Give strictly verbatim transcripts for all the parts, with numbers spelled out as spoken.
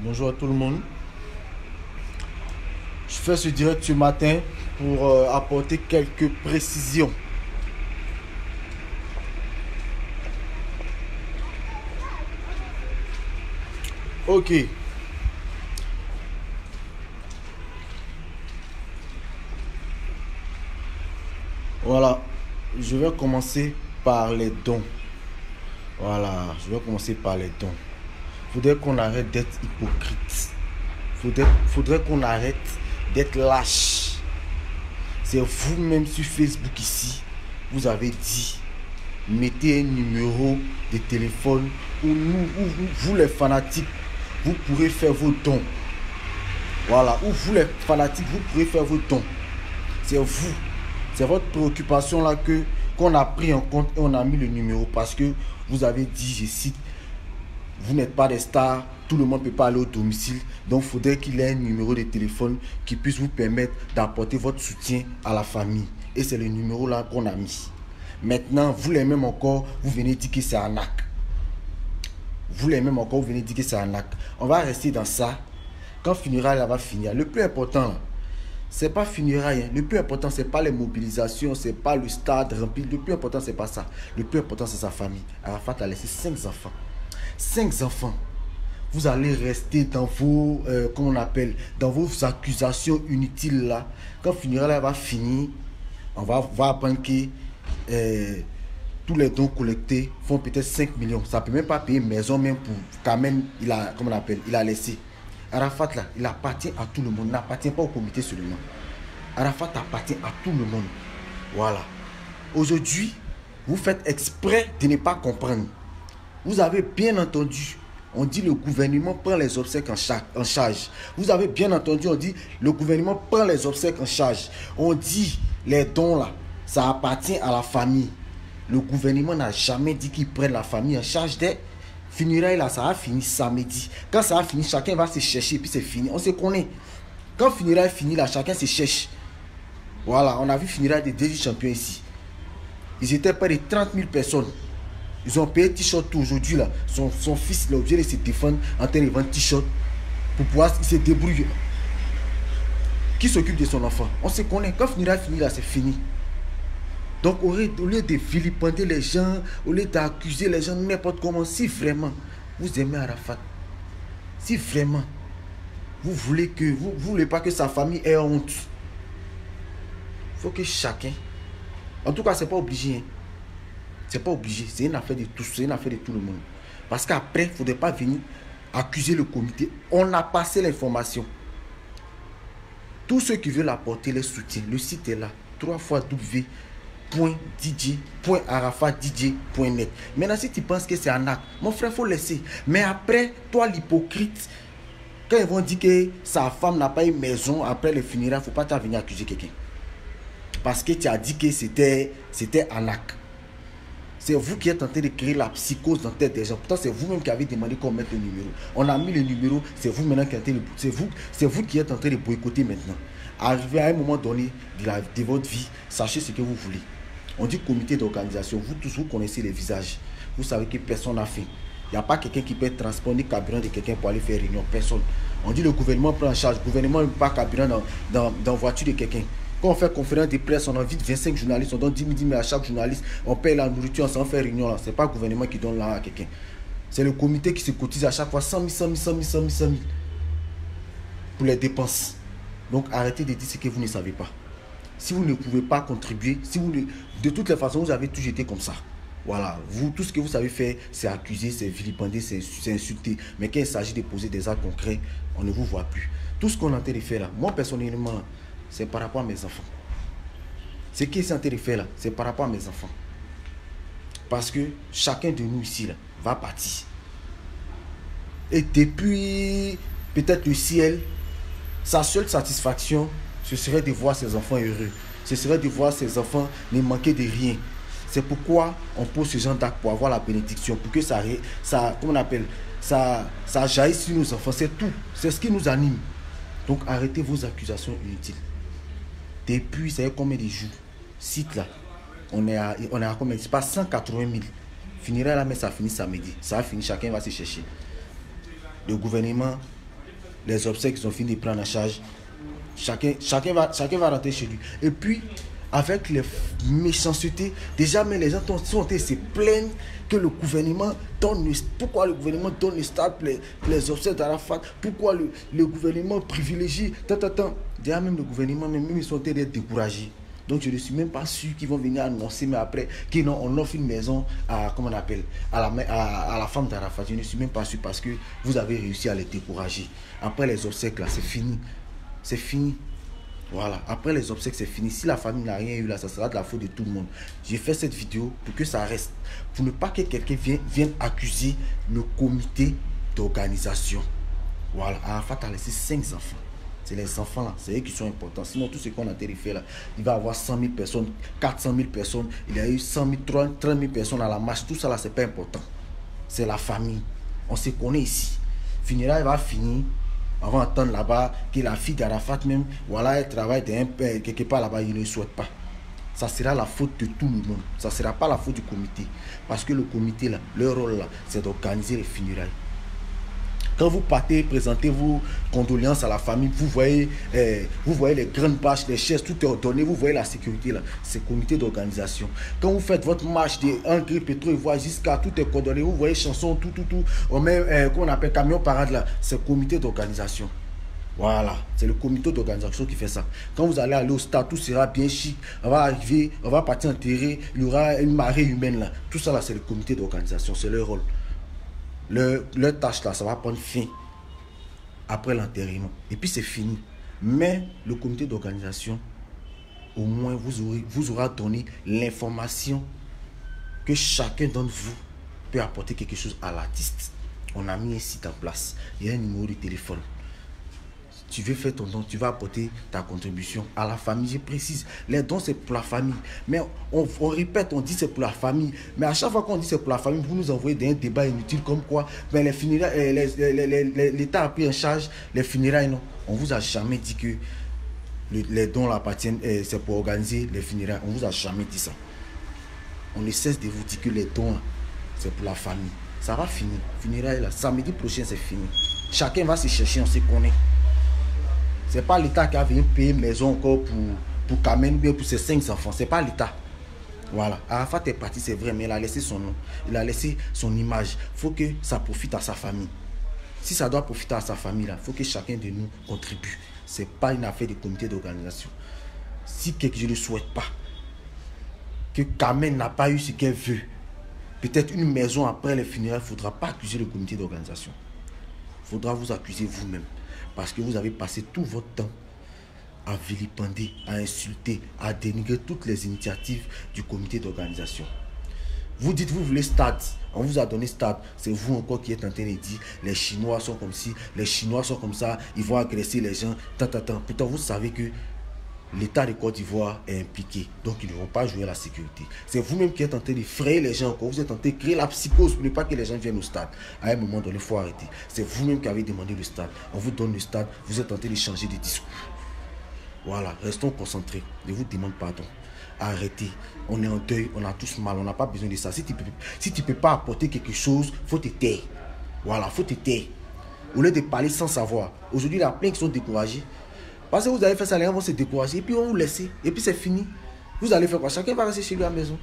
Bonjour à tout le monde. Je fais ce direct ce matin pour euh, apporter quelques précisions. Ok. Voilà. Je vais commencer par les dons. Voilà. Je vais commencer par les dons. Faudrait qu'on arrête d'être hypocrite. Faudrait, faudrait qu'on arrête d'être lâche. C'est vous-même sur Facebook ici. Vous avez dit, mettez un numéro de téléphone où nous, où vous, vous les fanatiques, vous pourrez faire vos dons. Voilà, où vous les fanatiques, vous pourrez faire vos dons. C'est vous. C'est votre préoccupation là que qu'on a pris en compte et on a mis le numéro parce que vous avez dit, je cite, vous n'êtes pas des stars, tout le monde ne peut pas aller au domicile. Donc, il faudrait qu'il ait un numéro de téléphone qui puisse vous permettre d'apporter votre soutien à la famille. Et c'est le numéro là qu'on a mis. Maintenant, vous les mêmes encore, vous venez dire que c'est un arnaque. Vous les mêmes encore, vous venez dire que c'est un arnaque. On va rester dans ça. Quand funérailles là va finir, le plus important, c'est pas funérailles. Hein. Le plus important, c'est pas les mobilisations, c'est pas le stade rempli. Le plus important, c'est pas ça. Le plus important, c'est sa famille. Arafat a laissé cinq enfants. Cinq enfants. Vous allez rester dans vos, euh, comment on appelle, dans vos accusations inutiles là. Quand funérailles va finir, on va, va apprendre que euh, tous les dons collectés font peut-être cinq millions. Ça ne peut même pas payer une maison même pour quand même, il a, comment on appelle, il a laissé. Arafat là, il appartient à tout le monde, il n'appartient pas au comité seulement. Arafat appartient à tout le monde. Voilà. Aujourd'hui, vous faites exprès de ne pas comprendre. Vous avez bien entendu, on dit le gouvernement prend les obsèques en, cha en charge. Vous avez bien entendu, on dit le gouvernement prend les obsèques en charge. On dit les dons là, ça appartient à la famille. Le gouvernement n'a jamais dit qu'il prenne la famille en charge des funérailles là, ça a fini samedi. Quand ça a fini, chacun va se chercher et puis c'est fini. On se connaît. Quand funérailles fini là, chacun se cherche. Voilà, on a vu funérailles des deux champions ici. Ils étaient près de trente mille personnes. Ils ont payé t-shirt tout aujourd'hui là. Son, son fils, il est obligé de se défendre en train de vendre t-shirt pour pouvoir se débrouiller. Qui s'occupe de son enfant? On se connaît. Quand funérailles fini là, c'est fini. Donc au lieu de vilipender les gens, au lieu d'accuser les gens n'importe comment, si vraiment vous aimez Arafat, si vraiment vous voulez que vous, vous voulez pas que sa famille ait honte, il faut que chacun, en tout cas c'est pas obligé, hein. C'est pas obligé, c'est une affaire de tous, c'est une affaire de tout le monde. Parce qu'après, il ne faudrait pas venir accuser le comité. On a passé l'information. Tous ceux qui veulent apporter les soutiens, le site est là, trois fois w point d j point arafat d j point net. Maintenant, si tu penses que c'est un acte, mon frère, il faut laisser. Mais après, toi, l'hypocrite, quand ils vont dire que sa femme n'a pas une maison après le funérailles, il ne faut pas venir accuser quelqu'un. Parce que tu as dit que c'était un acte. C'est vous qui êtes en train de créer la psychose dans la tête des gens. Pourtant, c'est vous-même qui avez demandé qu'on mette le numéro. On a mis le numéro, c'est vous maintenant qui êtes en train de... C'est vous, c'est vous qui êtes en train de boycotter maintenant. Arrivez à un moment donné de, la, de votre vie, sachez ce que vous voulez. On dit comité d'organisation. Vous tous, vous connaissez les visages. Vous savez que personne n'a fait. Il n'y a pas quelqu'un qui peut transponder le carburant de quelqu'un pour aller faire réunion. Personne. On dit le gouvernement prend en charge. Le gouvernement ne met pas carburant dans, dans, dans la voiture de quelqu'un. Quand on fait conférence de presse, on invite vingt-cinq journalistes, on donne dix mille à chaque journaliste, on paye la nourriture, on s'en fait réunion. Ce n'est pas le gouvernement qui donne là à quelqu'un. C'est le comité qui se cotise à chaque fois cent mille, cent mille, cent mille, cent mille, cent mille pour les dépenses. Donc arrêtez de dire ce que vous ne savez pas. Si vous ne pouvez pas contribuer, si vous ne, de toutes les façons, vous avez toujours été comme ça. Voilà, vous, tout ce que vous savez faire, c'est accuser, c'est vilipender, c'est insulter. Mais quand il s'agit de poser des actes concrets, on ne vous voit plus. Tout ce qu'on est en train de faire là, moi personnellement, c'est par rapport à mes enfants. Ce qui est en train de faire là, c'est par rapport à mes enfants. Parce que chacun de nous ici là, va partir. Et depuis peut-être le ciel, sa seule satisfaction, ce serait de voir ses enfants heureux. Ce serait de voir ses enfants ne manquer de rien. C'est pourquoi on pose ce genre d'acte pour avoir la bénédiction, pour que ça, ça, comment on appelle, ça, ça jaillisse sur nos enfants. C'est tout. C'est ce qui nous anime. Donc arrêtez vos accusations inutiles. Depuis, ça y est combien de jours? Site là, on est à, on est à combien? C'est pas cent quatre-vingt mille. Finirait là, mais ça finit samedi. Ça a fini, chacun va se chercher. Le gouvernement les obsèques, ils ont fini de prendre en charge. Chacun, chacun, va, chacun va rentrer chez lui. Et puis, avec les méchancetés, déjà, mais les gens sont en se plaindre que le gouvernement donne le, pourquoi le gouvernement donne le stade pour les, les obsèques d'Arafat, pourquoi le, le gouvernement privilégie, tant, tant, tant. Déjà, même le gouvernement, même, même ils sont découragés. Donc, je ne suis même pas sûr qu'ils vont venir annoncer, mais après, qu'ils on offre une maison à, comment on appelle, à la, à, à la femme d'Arafat. Je ne suis même pas sûr parce que vous avez réussi à les décourager. Après les obsèques, là, c'est fini. C'est fini. Voilà. Après les obsèques, c'est fini. Si la famille n'a rien eu là, ça sera de la faute de tout le monde. J'ai fait cette vidéo pour que ça reste. Pour ne pas que quelqu'un vienne, vienne accuser le comité d'organisation. Voilà. Arafat a laissé cinq enfants. C'est les enfants là. C'est eux qui sont importants. Sinon, tout ce qu'on a fait là, il va y avoir cent mille personnes, quatre cent mille personnes. Il y a eu cent mille, trente mille personnes à la marche. Tout ça là, c'est pas important. C'est la famille. On se connaît ici. Finira, il va finir. On va entendre là-bas que la fille d'Arafat même, voilà, elle travaille de un peu, quelque part là-bas, il ne souhaite pas. Ça sera la faute de tout le monde. Ça ne sera pas la faute du comité. Parce que le comité, là, leur rôle, là, c'est d'organiser les funérailles. Quand vous partez, présentez vos condoléances à la famille, vous voyez, eh, vous voyez les grandes bâches, les chaises, tout est ordonné, vous voyez la sécurité là, c'est le comité d'organisation. Quand vous faites votre marche de Hongrie, pétrole, voire jusqu'à tout est coordonné, vous voyez chansons, tout, tout, tout, on met, eh, qu'on appelle camion parade là, c'est le comité d'organisation. Voilà, c'est le comité d'organisation qui fait ça. Quand vous allez aller au stade, tout sera bien chic, on va arriver, on va partir en terrain, il y aura une marée humaine là, tout ça là, c'est le comité d'organisation, c'est leur rôle. Leur, leur tâche là, ça va prendre fin après l'enterrement. Et puis c'est fini. Mais le comité d'organisation, au moins vous aurez, vous aura donné l'information que chacun d'entre vous peut apporter quelque chose à l'artiste. On a mis un site en place. Il y a un numéro de téléphone. Tu veux faire ton don, tu vas apporter ta contribution à la famille. Je précise, les dons c'est pour la famille. Mais on, on répète, on dit c'est pour la famille. Mais à chaque fois qu'on dit c'est pour la famille, vous nous envoyez des débats inutiles comme quoi ben les funérailles, l'État a pris en charge les funérailles. Non, on vous a jamais dit que le, les dons appartiennent, eh, c'est pour organiser les funérailles. On vous a jamais dit ça. On ne cesse de vous dire que les dons c'est pour la famille. Ça va finir. Funérailles là, samedi prochain c'est fini. Chacun va se chercher, on se connaît. Ce n'est pas l'État qui a venu payer une maison encore pour, pour Kamen ou bien pour ses cinq enfants. Ce n'est pas l'État. Voilà. Arafat est parti, c'est vrai, mais il a laissé son nom. Il a laissé son image. Il faut que ça profite à sa famille. Si ça doit profiter à sa famille, il faut que chacun de nous contribue. Ce n'est pas une affaire de comité d'organisation. Si quelque chose ne souhaite pas, que Kamen n'a pas eu ce qu'elle veut, peut-être une maison après les funérailles, il ne faudra pas accuser le comité d'organisation. Il faudra vous accuser vous-même. Parce que vous avez passé tout votre temps à vilipender, à insulter, à dénigrer toutes les initiatives du comité d'organisation. Vous dites, vous voulez stade. On vous a donné stade. C'est vous encore qui êtes en train de dire, les Chinois sont comme ci, les Chinois sont comme ça, ils vont agresser les gens. Tant, tant, tant. Pourtant, vous savez que l'État de Côte d'Ivoire est impliqué. Donc, ils ne vont pas jouer à la sécurité. C'est vous-même qui êtes en train de frayer les gens encore. Vous êtes en train de créer la psychose pour ne pas que les gens viennent au stade. À un moment donné, il faut arrêter. C'est vous-même qui avez demandé le stade. On vous donne le stade. Vous êtes en train de changer de discours. Voilà. Restons concentrés. Je vous demande pardon. Arrêtez. On est en deuil. On a tous mal. On n'a pas besoin de ça. Si tu ne peux, si tu peux pas apporter quelque chose, il faut te taire. Voilà. Il faut te taire. Au lieu de parler sans savoir. Aujourd'hui, il y a plein qui sont découragés. Parce que vous allez faire ça, les gens vont se décourager et puis on vous laisse. Et puis c'est fini. Vous allez faire quoi? Chacun va rester chez lui à la maison.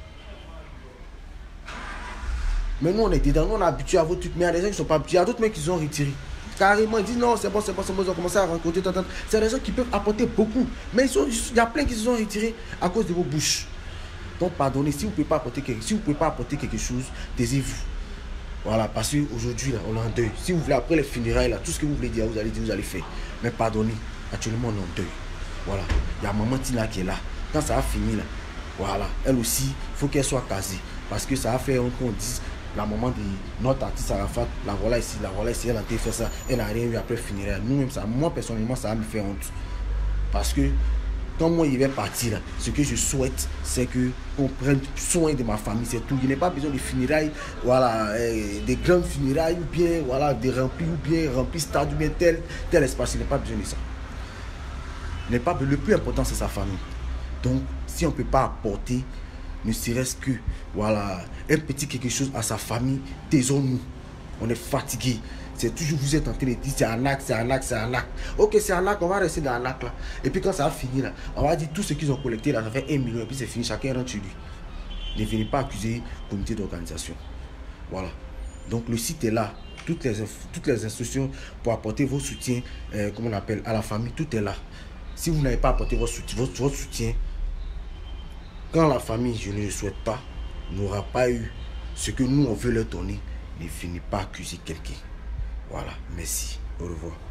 Mais nous on est dedans, nous on est habitués à vos trucs. Mais il y a des gens qui ne sont pas habitués. Il y a d'autres mecs qui sont retirés. Carrément, ils disent non, c'est bon, c'est bon, c'est bon, ils ont commencé à rencontrer. C'est des gens qui peuvent apporter beaucoup. Mais ils sont, il y a plein qui se sont retirés à cause de vos bouches. Donc pardonnez, si vous ne pouvez pas apporter quelque, si vous pouvez pas apporter quelque chose, taisez-vous. Voilà, parce qu'aujourd'hui, on est en deuil. Si vous voulez, après les funérailles, là, tout ce que vous voulez dire, vous allez dire, vous allez faire. Mais pardonnez. Actuellement, on est en deuil. Voilà. Il y a maman Tina qui est là. Quand ça va finir, là, voilà. Elle aussi, il faut qu'elle soit casée. Parce que ça a fait qu'on dise, la maman de notre artiste Arafat, la voilà ici, la voilà ici, elle a fait ça, elle n'a rien eu après finir. Nous-mêmes, ça, moi personnellement, ça va me faire honte. Parce que quand moi il vais partir, là, ce que je souhaite, c'est que qu'on prenne soin de ma famille, c'est tout. Il n'y a pas besoin de funérailles, voilà, euh, des grandes funérailles, ou bien, voilà, des remplis, ou bien remplis stade, ou bien tel, tel espace. Il n'y a pas besoin de ça. Pas, le plus important c'est sa famille. Donc si on ne peut pas apporter ne serait-ce que voilà un petit quelque chose à sa famille, taisons-nous. On est fatigué. c'est toujours vous êtes en train de dire c'est un acte, c'est un acte, c'est un acte. Ok, c'est un acte, on va rester dans un acte là. Et puis quand ça va finir là, on va dire tout ce qu'ils ont collecté là, ça fait un million et puis c'est fini, chacun rentre chez lui. Ne venez pas accuser le comité d'organisation. Voilà. Donc le site est là. Toutes les, toutes les instructions pour apporter vos soutiens, euh, comme on appelle, à la famille, tout est là. Si vous n'avez pas apporté votre soutien, votre, votre soutien, quand la famille, je ne le souhaite pas, n'aura pas eu ce que nous on veut leur donner, ne venez pas accuser quelqu'un. Voilà, merci, au revoir.